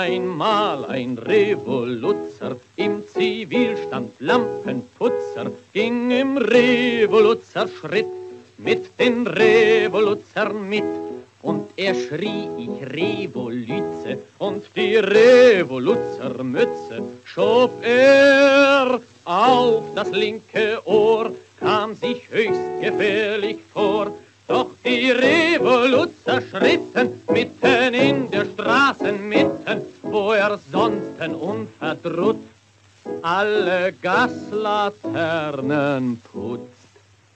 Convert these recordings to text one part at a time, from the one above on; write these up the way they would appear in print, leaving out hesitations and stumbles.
einmal ein Revoluzer, im Zivilstand Lampenputzer, ging im Revoluzerschritt mit den Revoluzern mit. Und er schrie, ich Revolüze, und die Revoluzermütze schob er auf das linke Ohr, kam sich höchst gefährlich vor. Doch die Revoluzer schritten mitten in der Straßenmitten, wo er sonst unverdrutt alle Gaslaternen putzt.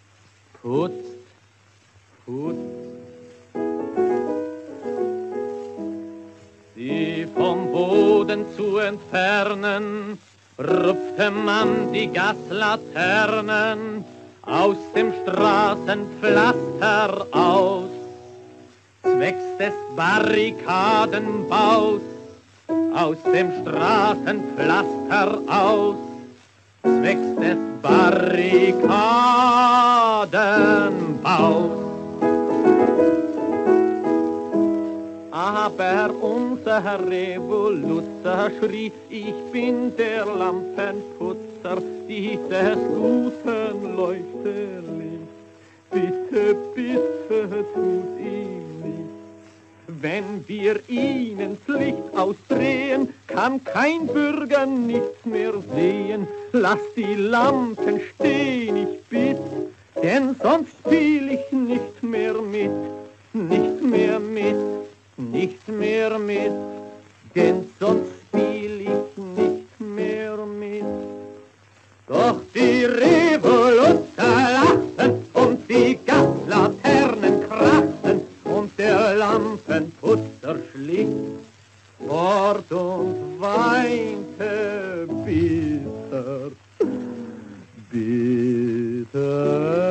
Sie vom Boden zu entfernen, rupfte man die Gaslaternen aus dem Straßenpflaster aus, zwecks des Barrikadenbaus, aus dem Straßenpflaster aus, zwecks des Barrikadenbaus. Aber unser Revoluzer schrie, ich bin der Lampenputzer dieses guten Leuchterlicht. Bitte, bitte tut ihm nichts. Wenn wir ihnen das Licht ausdrehen, kann kein Bürger nichts mehr sehen. Lass die Lampen stehen, ich bitt, denn sonst spiel ich nicht mehr mit, nicht mehr mit. Nicht mehr mit, denn sonst spiel ich nicht mehr mit. Doch die Revoluzer lachten und die Gaslaternen krachten und der Lampenputzer schlich fort und weinte bitter, bitter.